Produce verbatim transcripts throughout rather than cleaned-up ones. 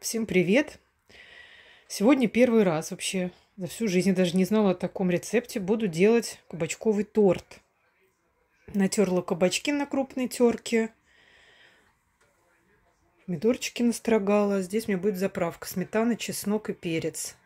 Всем привет! Сегодня первый раз вообще за всю жизнь, я даже не знала о таком рецепте, буду делать кабачковый торт. Натерла кабачки на крупной терке, помидорчики настрогала. Здесь у меня будет заправка: сметана, чеснок и перец.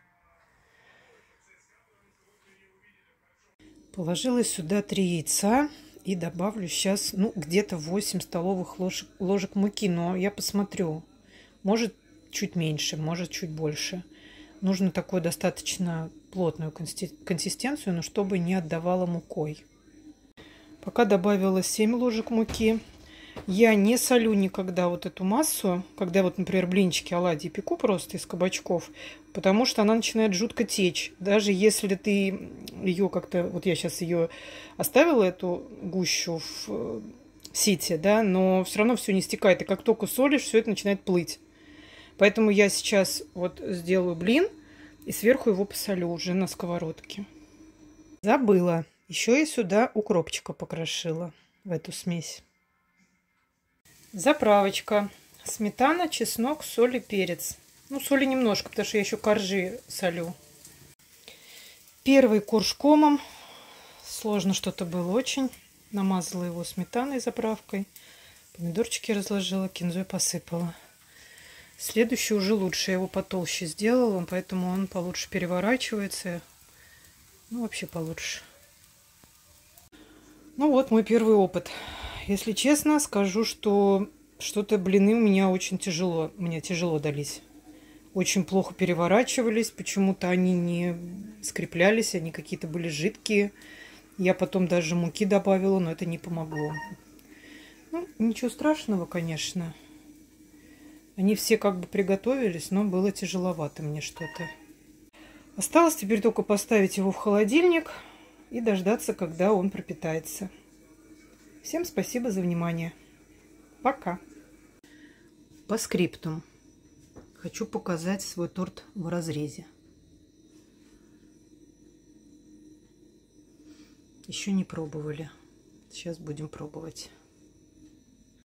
Положила сюда три яйца и добавлю сейчас, ну, где-то восемь столовых ложек, ложек муки, но я посмотрю. Может, чуть меньше, может, чуть больше. Нужно такую достаточно плотную консистенцию, но чтобы не отдавала мукой. Пока добавила семь ложек муки. Я не солю никогда вот эту массу, когда вот, например, блинчики, оладьи пеку просто из кабачков, потому что она начинает жутко течь. Даже если ты ее как-то... Вот я сейчас ее оставила, эту гущу в сите, да, но все равно все не стекает. И как только солишь, все это начинает плыть. Поэтому я сейчас вот сделаю блин и сверху его посолю уже на сковородке. Забыла. Еще и сюда укропчика покрошила в эту смесь. Заправочка. Сметана, чеснок, соль и перец. Ну, соли немножко, потому что я еще коржи солю. Первый корж комом. Сложно что-то было очень. Намазала его сметаной, заправкой. Помидорчики разложила, кинзой посыпала. Следующий уже лучше. Я его потолще сделала, поэтому он получше переворачивается. Ну, вообще получше. Ну вот мой первый опыт. Если честно, скажу, что что-то блины у меня очень тяжело. Мне тяжело дались. Очень плохо переворачивались. Почему-то они не скреплялись. Они какие-то были жидкие. Я потом даже муки добавила, но это не помогло. Ну, ничего страшного, конечно. Они все как бы приготовились, но было тяжеловато мне что-то. Осталось теперь только поставить его в холодильник и дождаться, когда он пропитается. Всем спасибо за внимание. Пока. По скриптум. Хочу показать свой торт в разрезе. Еще не пробовали. Сейчас будем пробовать.